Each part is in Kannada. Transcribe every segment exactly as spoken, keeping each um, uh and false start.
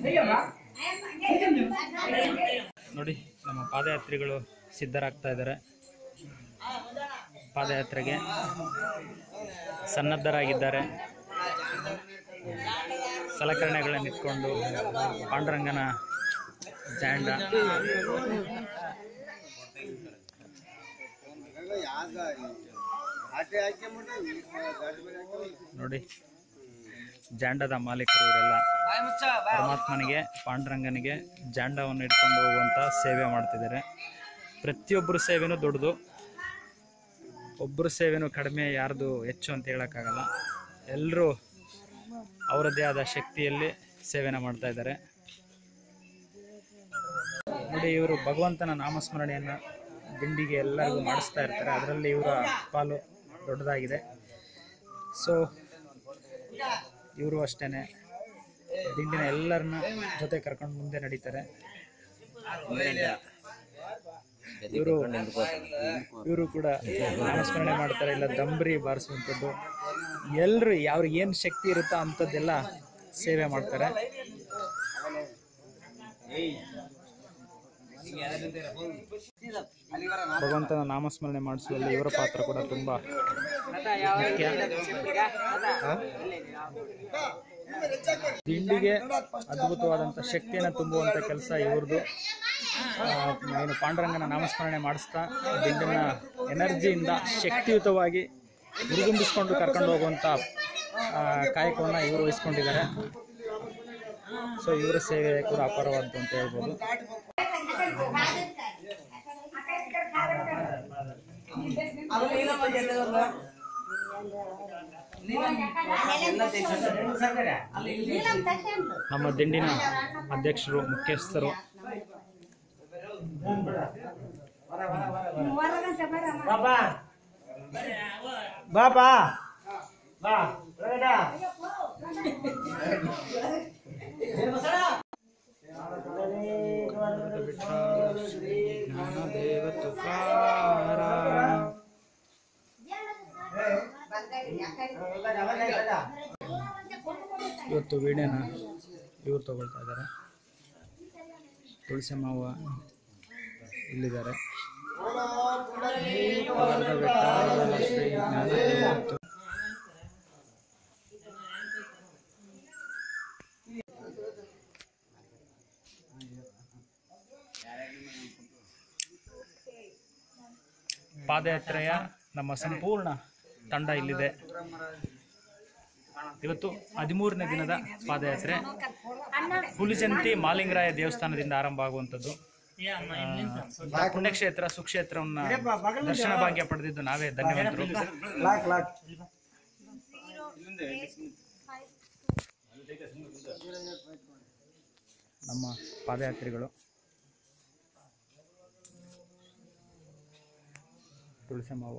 ನೋಡಿ ನಮ್ಮ ಪಾದಯಾತ್ರಿಗಳು ಸಿದ್ಧರಾಗ್ತಾ ಇದ್ದಾರೆ. ಪಾದಯಾತ್ರೆಗೆ ಸನ್ನದ್ಧರಾಗಿದ್ದಾರೆ. ಸಲಕರಣೆಗಳನ್ನು ಇಟ್ಕೊಂಡು ಪಾಂಡುರಂಗನ ಜಾಂಡ ನೋಡಿ, ಜಾಂಡದ ಮಾಲೀಕರು ಇವರೆಲ್ಲ ಪರಮಾತ್ಮನಿಗೆ ಪಾಂಡುರಂಗನಿಗೆ ಜಾಂಡವನ್ನು ಇಟ್ಕೊಂಡು ಹೋಗುವಂಥ ಸೇವೆ ಮಾಡ್ತಿದ್ದಾರೆ. ಪ್ರತಿಯೊಬ್ಬರು ಸೇವೆನೂ ದೊಡ್ಡದು, ಒಬ್ಬರು ಸೇವೆನೂ ಕಡಿಮೆ, ಯಾರ್ದು ಹೆಚ್ಚು ಅಂತ ಹೇಳೋಕ್ಕಾಗಲ್ಲ. ಎಲ್ಲರೂ ಅವರದ್ದೇ ಆದ ಶಕ್ತಿಯಲ್ಲಿ ಸೇವೆನ ಮಾಡ್ತಾ ಇದ್ದಾರೆ. ನೋಡಿ, ಇವರು ಭಗವಂತನ ನಾಮಸ್ಮರಣೆಯನ್ನು ದಿಂಡಿಗೆ ಎಲ್ಲರಿಗೂ ಮಾಡಿಸ್ತಾ ಇರ್ತಾರೆ. ಅದರಲ್ಲಿ ಇವರ ಪಾಲು ದೊಡ್ಡದಾಗಿದೆ. ಸೊ ಇವರು ಅಷ್ಟೇ ದಿಂಡಿನ ಎಲ್ಲರನ್ನ ಜೊತೆ ಕರ್ಕೊಂಡು ಮುಂದೆ ನಡೀತಾರೆ. ಇವರು ಇವರು ಕೂಡ ನಾಮಸ್ಮರಣೆ ಮಾಡ್ತಾರೆ, ಇಲ್ಲ ದಂಬರಿ ಬಾರಿಸುವಂಥದ್ದು. ಎಲ್ಲರೂ ಯಾವ್ರಿಗೆ ಏನು ಶಕ್ತಿ ಇರುತ್ತೋ ಅಂಥದ್ದೆಲ್ಲ ಸೇವೆ ಮಾಡ್ತಾರೆ. ಭಗವಂತನ ನಾಮಸ್ಮರಣೆ ಮಾಡಿಸುವಲ್ಲಿ ಇವರ ಪಾತ್ರ ಕೂಡ ತುಂಬ ಮುಖ್ಯ. ದಿಂಡಿಗೆ ಅದ್ಭುತವಾದಂಥ ಶಕ್ತಿಯನ್ನು ತುಂಬುವಂಥ ಕೆಲಸ ಇವ್ರದ್ದು. ಏನು ಪಾಂಡುರಂಗನ ನಾಮಸ್ಮರಣೆ ಮಾಡಿಸ್ತಾ ದಿಂಡಿನ ಎನರ್ಜಿಯಿಂದ ಶಕ್ತಿಯುತವಾಗಿ ಹುರಿದುಂಬಿಸ್ಕೊಂಡು ಕರ್ಕೊಂಡು ಹೋಗುವಂಥ ಕಾಯಕವನ್ನು ಇವರು ವಹಿಸ್ಕೊಂಡಿದ್ದಾರೆ. ಸೊ ಇವರ ಸೇವೆ ಕೂಡ ಅಪಾರವಾದ್ದು ಅಂತ ಹೇಳ್ಬೋದು. ನಮ್ಮ ದಿಂಡಿನ ಅಧ್ಯಕ್ಷರು, ಮುಖ್ಯಸ್ಥರು ಬಾಬಾ ಬಾ ಜ್ಞಾನದೇವ ತುಕಾರ. ಇವತ್ತು ವೀಣೆನ ಇವ್ರು ತಗೊಳ್ತಾ ಇದ್ದಾರೆ. ತುಳಸಿ ಮಾವ ಇಲ್ಲಿದ್ದಾರೆ. ಶ್ರೀ ಜ್ಞಾನದೇವ ಪಾದಯಾತ್ರೆಯ ನಮ್ಮ ಸಂಪೂರ್ಣ ತಂಡ ಇಲ್ಲಿದೆ. ಇವತ್ತು ಹದಿಮೂರನೇ ದಿನದ ಪಾದಯಾತ್ರೆ ಹುಲಿಜಂತಿ ಮಾಲಿಂಗರಾಯ ದೇವಸ್ಥಾನದಿಂದ ಆರಂಭ ಆಗುವಂಥದ್ದು. ಪುಣ್ಯಕ್ಷೇತ್ರ ಸುಕ್ಷೇತ್ರವನ್ನ ದರ್ಶನ ಭಾಗ್ಯ ಪಡೆದಿದ್ದು ನಾವೇ ಧನ್ಯವಂತರು. ನಮ್ಮ ಪಾದಯಾತ್ರಿಗಳು ತುಳಸಮ್ಮವ್ವ,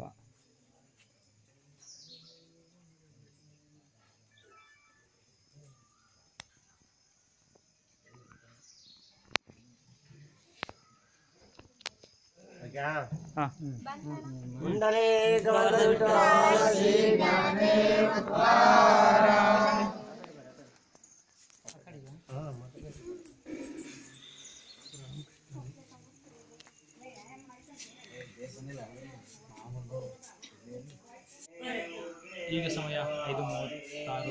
ಈಗ ಸಮಯ ಐದು ಮೂವತ್ತಾರು.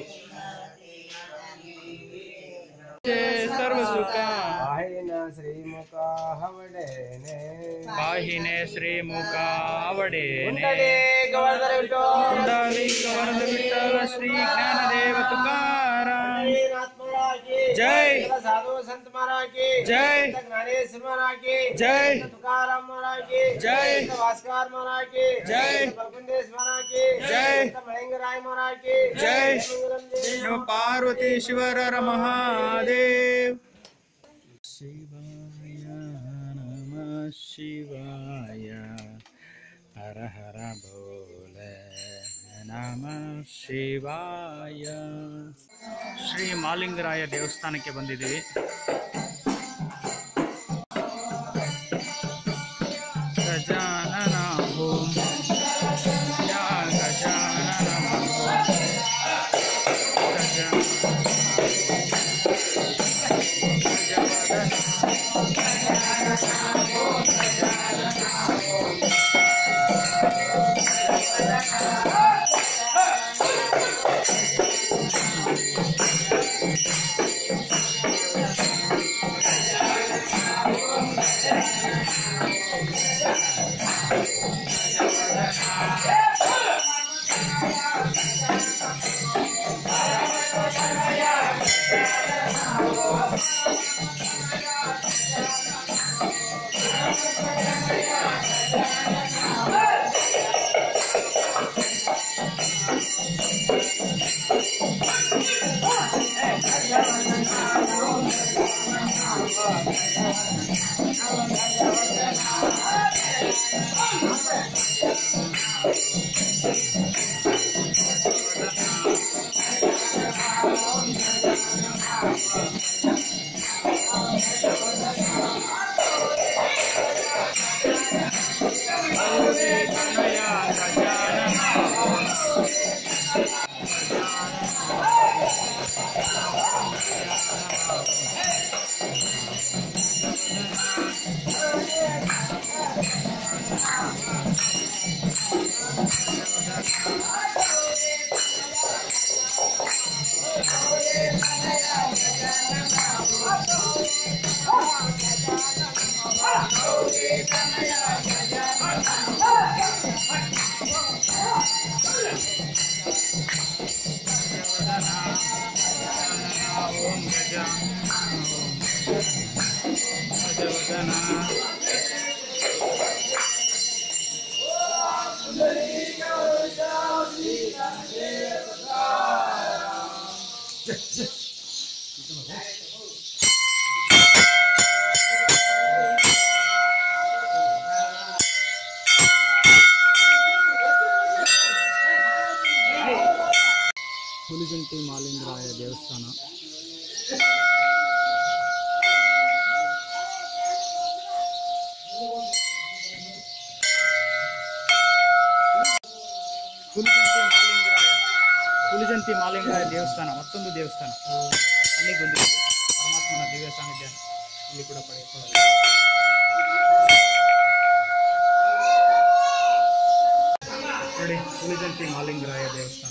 ಸರ್ವಸುಖ ಶ್ರೀಮುಖ ಹವಡೇನೆ ಬಾಹಿನೆ ಶ್ರೀಮುಖ ಅವಡೇನೆ ಗವರ್ಧನ ವಿಠಲ ಶ್ರೀ ಜ್ಞಾನದೇವ ತುಕಾರ जय साधु संत महाराज की जय ज्ञानेश्वर महाराज की जय तुकाराम महाराज की जय भास्कर महाराज की जय बलकुंडेश महाराज की जय महेंद्र राय महाराज की जय नमः पार्वती शिवर महादेव शिवाय नमः शिवाय हर हर बोले नमः शिवाय. ಶ್ರೀ ಮಾಲಿಂಗರಾಯ ದೇವಸ್ಥಾನಕ್ಕೆ ಬಂದಿದ್ದೀವಿ. ಗಜಾನನ ಓಂ ಯಾ ಗಜಾನನ ಓಂ ಗಜಾನನ ಹುಲಿಜಂತಿ ಮಾಲಿಂಗರಾಯ ದೇವಸ್ಥಾನ. ಹುಲಿಜಂತಿ ಮಾಲಿಂಗರಾಯ ಹುಲಿಜಂತಿ ಮಾಲಿಂಗರಾಯ ದೇವಸ್ಥಾನ ಮತ್ತೊಂದು ದೇವಸ್ಥಾನ. ಅಲ್ಲಿಗೆ ಬಂದಿದ್ದೀವಿ. ಪರಮಾತ್ಮನ ದಿವ್ಯ ಸಾನ್ನಿಧ್ಯ ಇಲ್ಲಿ ಕೂಡ ಪಡೆದುಕೊಳ್ಳೋದು. ನೋಡಿ, ಹುಲಿಜಂತಿ ಮಾಲಿಂಗರಾಯ ದೇವಸ್ಥಾನ.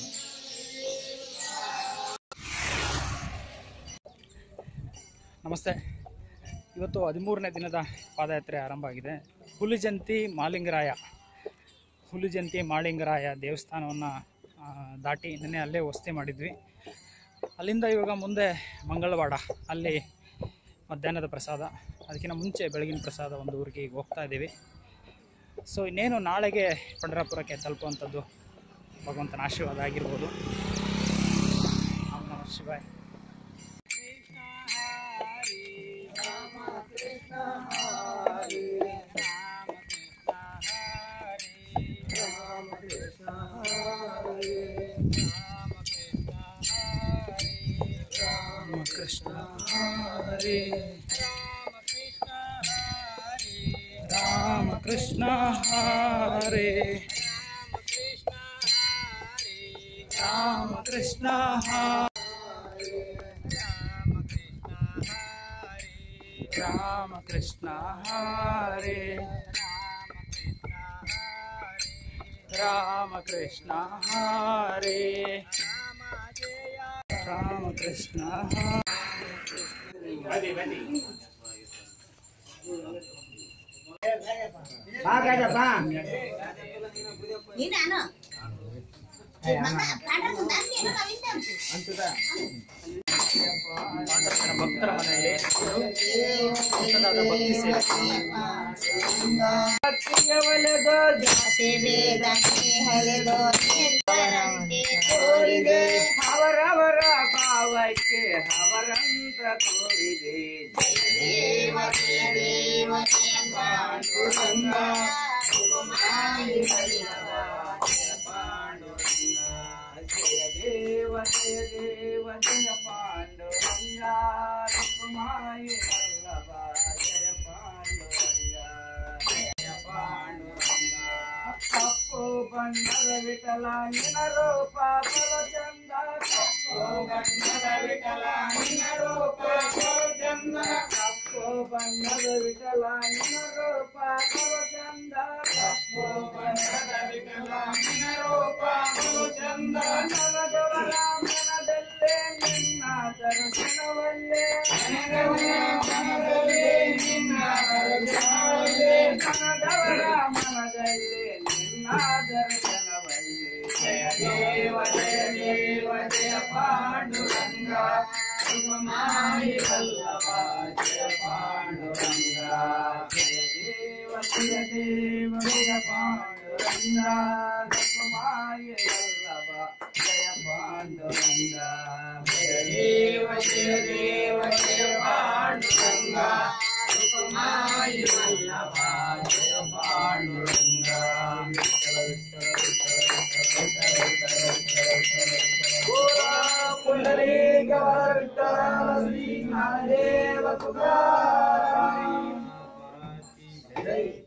ನಮಸ್ತೆ. ಇವತ್ತು ಹದಿಮೂರನೇ ದಿನದ ಪಾದಯಾತ್ರೆ ಆರಂಭ ಆಗಿದೆ. ಹುಲಿಜಂತಿ ಮಾಲಿಂಗರಾಯ ಹುಲಿಜಂತಿ ಮಾಲಿಂಗರಾಯ ದೇವಸ್ಥಾನವನ್ನು ದಾಟಿ ನಿನ್ನೆ ಅಲ್ಲೇ ವಸತಿ ಮಾಡಿದ್ವಿ. ಅಲ್ಲಿಂದ ಇವಾಗ ಮುಂದೆ ಮಂಗಳವಾಡ, ಅಲ್ಲಿ ಮಧ್ಯಾಹ್ನದ ಪ್ರಸಾದ, ಅದಕ್ಕಿಂತ ಮುಂಚೆ ಬೆಳಗಿನ ಪ್ರಸಾದ ಒಂದು ಊರಿಗೆ ಈಗ ಹೋಗ್ತಾ ಇದ್ದೀವಿ. ಸೊ ಇನ್ನೇನು ನಾಳೆಗೆ ಪಂಡರಾಪುರಕ್ಕೆ ತಲುಪುವಂಥದ್ದು ಭಗವಂತನ ಆಶೀರ್ವಾದ ಆಗಿರ್ಬೋದು. ನಮಃ ಶಿವಾಯ. ಕೃಷ್ಣ ಹರೇ ರಾಮ ಕೃಷ್ಣ ಹರೇ ರಾಮ ಕೃಷ್ಣ ರಾಮ ಕೃಷ್ಣ ಹರೇ ರಾಮ ಕೃಷ್ಣ ಹರೇ ರಾಮ ಕೃಷ್ಣ ಭಕ್ತರ ಮನೆಯಲ್ಲಿ ಹೊಸದಾದ ಭಕ್ತಿ ಸೇವೆ. ಅವರವರ ಭಾವಕ್ಕೆ ಅವರಂತ ತೋರಿದೆ. ದೇವ ದೇವ ಪಾಂಡುರಂಗ ಪಾಂಡುರಂಗ ಜಯ ದೇವ ಜಯ ದೇವ ಜಯ ಪಾಂಡುರಂಗ ರೂಪಮಾಯ ವಲ್ಲಭ ಜಯ ಪಾಂಡುರಂಗ ಜಯ ಪಾಂಡುರಂಗ. ಕಪ್ಪು ಬಣ್ಣದ ವಿಠಲ ನಿನ ರೂಪ ಬಲ ಚಂದ. ಕಪ್ಪು ಬಣ್ಣದ ವಿಠಲ ನಿನ ರೂಪ ಬಲ ಚಂದ. ಕಪ್ಪು ಬಣ್ಣದ ವಿಠಲ ನಿನ ರೂಪ ಬಲ ಚಂದ. ಕಪ್ಪು ಬಣ್ಣದ ವಿಠಲ ನಿನ ರೂಪ ಬಲ ಚಂದ. ನನಗವರ ಮನದಲ್ಲೇ ನಿನ್ನ ದರ್ಶನವಲ್ಲೇ. ನನಗವರ ಮನದಲ್ಲೇ ನಿನ್ನ ದರ್ಶನವಲ್ಲೇ. ನನಗವರ ಮನದಲ್ಲೇ ನಿನ್ನ ದರ್ಶನವಲ್ಲೇ. ಜಯ ದೇವ ಜಯ ದೇವ ಜಯ ಪಾಂಡುರಂಗ सुखमाय वल्लभ जय पांडुरंग जय देव जय देव जय पांडुरंग सुखमाय वल्लभ जय पांडुरंग जय देव जय देव जय पांडुरंग सुखमाय वल्लभ जय पांडुरंग पुंडरीक विठ्ठल श्री महादेव तुकाराम जय